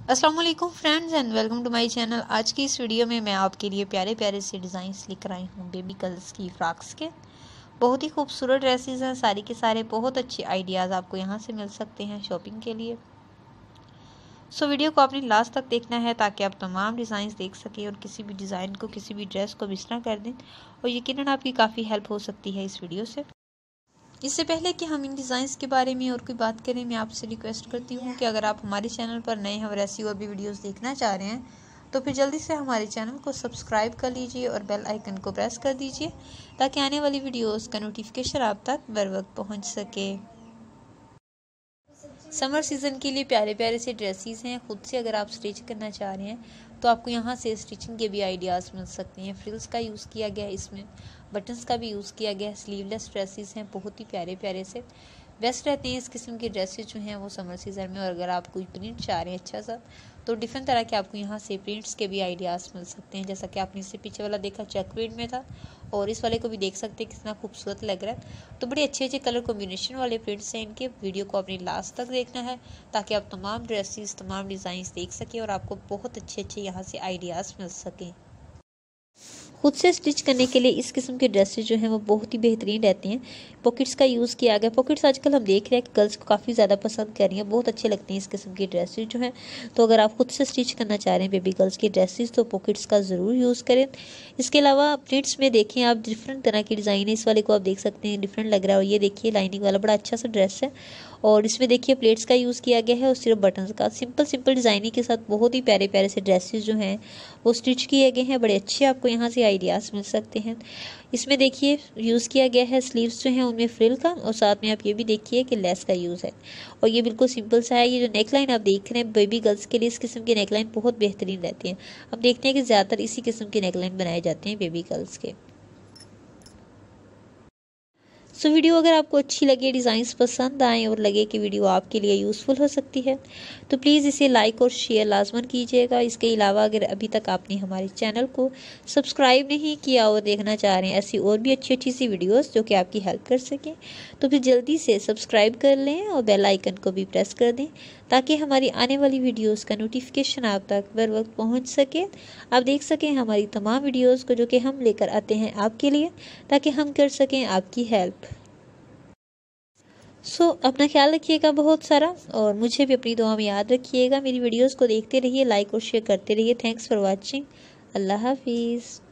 अस्सलाम वालेकुम friends and welcome to my channel. आज की इस वीडियो में मैं आपके लिए प्यारे प्यारे से डिज़ाइंस लेकर आई हूँ बेबी गर्ल्स की फ्रॉक्स के। बहुत ही खूबसूरत ड्रेसेस हैं, सारी के सारे बहुत अच्छे आइडियाज़ आपको यहाँ से मिल सकते हैं शॉपिंग के लिए। सो वीडियो को आपने लास्ट तक देखना है ताकि आप तमाम डिज़ाइंस देख सकें और किसी भी डिज़ाइन को, किसी भी ड्रेस को मिस ना कर दें, और यकीनन आपकी काफ़ी हेल्प हो सकती है इस वीडियो से। इससे पहले कि हम इन डिज़ाइंस के बारे में और कोई बात करें, मैं आपसे रिक्वेस्ट करती हूँ कि अगर आप हमारे चैनल पर नए हैं और ऐसी और भी वीडियोस देखना चाह रहे हैं तो फिर जल्दी से हमारे चैनल को सब्सक्राइब कर लीजिए और बेल आइकन को प्रेस कर दीजिए ताकि आने वाली वीडियोस का नोटिफिकेशन आप तक बर वक्त पहुँच सके। समर सीज़न के लिए प्यारे प्यारे से ड्रेसेस हैं। खुद से अगर आप स्टिच करना चाह रहे हैं तो आपको यहाँ से स्टिचिंग के भी आइडियाज़ मिल सकते हैं। फ्रिल्स का यूज़ किया गया है, इसमें बटन्स का भी यूज़ किया गया है। स्लीवलेस ड्रेसेस हैं, बहुत ही प्यारे प्यारे से बेस्ट रहते हैं इस किस्म के ड्रेसेस जो हैं वो समर सीज़न में। और अगर आप कोई प्रिंट चाह रहे हैं अच्छा सा तो डिफरेंट तरह के आपको यहाँ से प्रिंट्स के भी आइडियाज़ मिल सकते हैं। जैसा कि आपने इससे पीछे वाला देखा चेक प्रिंट में था, और इस वाले को भी देख सकते हैं कितना खूबसूरत लग रहा है। तो बड़े अच्छे अच्छे कलर कॉम्बिनेशन वाले प्रिंट्स हैं इनके। वीडियो को अपनी लास्ट तक देखना है ताकि आप तमाम ड्रेसेस, तमाम डिज़ाइंस देख सकें और आपको बहुत अच्छे अच्छे यहाँ से आइडियाज़ मिल सकें। खुद से स्टिच करने के लिए इस किस्म के ड्रेसेस जो हैं वो बहुत ही बेहतरीन रहते हैं। पॉकेट्स का यूज़ किया गया। पॉकेट्स आजकल हम देख रहे हैं कि गर्ल्स को काफ़ी ज़्यादा पसंद कर रही हैं, बहुत अच्छे लगते हैं इस किस्म के ड्रेसेस जो हैं। तो अगर आप खुद से स्टिच करना चाह रहे हैं बेबी गर्ल्स की ड्रेसेस तो पॉकेट्स का ज़रूर यूज़ करें। इसके अलावा प्रिंट्स में देखें आप, डिफरेंट तरह की डिज़ाइन है। इस वाले को आप देख सकते हैं, डिफरेंट लग रहा है। और ये देखिए लाइनिंग वाला बड़ा अच्छा सा ड्रेस है, और इसमें देखिए प्लेट्स का यूज़ किया गया है और सिर्फ बटन्स का। सिंपल सिंपल डिज़ाइनिंग के साथ बहुत ही प्यारे प्यारे से ड्रेसेस जो हैं वो स्टिच किए गए हैं। बड़े अच्छे आपको यहाँ से आइडियाज़ मिल सकते हैं। इसमें देखिए यूज़ किया गया है स्लीव्स जो हैं उनमें फ्रिल का, और साथ में आप ये भी देखिए कि लेस का यूज़ है। और ये बिल्कुल सिंपल सा है। ये जो नेकलाइन आप देख रहे हैं बेबी गर्ल्स के लिए, इस किस्म की नेकलाइन बहुत बेहतरीन रहती है। अब देखते हैं कि ज़्यादातर इसी किस्म की नेकलाइन बनाए जाते हैं बेबी गर्ल्स के। सो वीडियो अगर आपको अच्छी लगे, डिज़ाइंस पसंद आए और लगे कि वीडियो आपके लिए यूज़फुल हो सकती है तो प्लीज़ इसे लाइक और शेयर लाजमन कीजिएगा। इसके अलावा अगर अभी तक आपने हमारे चैनल को सब्सक्राइब नहीं किया और देखना चाह रहे हैं ऐसी और भी अच्छी अच्छी सी वीडियोस जो कि आपकी हेल्प कर सकें तो फिर जल्दी से सब्सक्राइब कर लें और बेल आइकन को भी प्रेस कर दें ताकि हमारी आने वाली वीडियोज़ का नोटिफिकेशन आप तक बर वक्त पहुँच सके। आप देख सकें हमारी तमाम वीडियोज़ को जो कि हम लेकर आते हैं आपके लिए, ताकि हम कर सकें आपकी हेल्प। अपना ख्याल रखिएगा बहुत सारा, और मुझे भी अपनी दुआ में याद रखिएगा। मेरी वीडियोस को देखते रहिए, लाइक और शेयर करते रहिए। Thanks for watching. अल्लाह हाफिज़।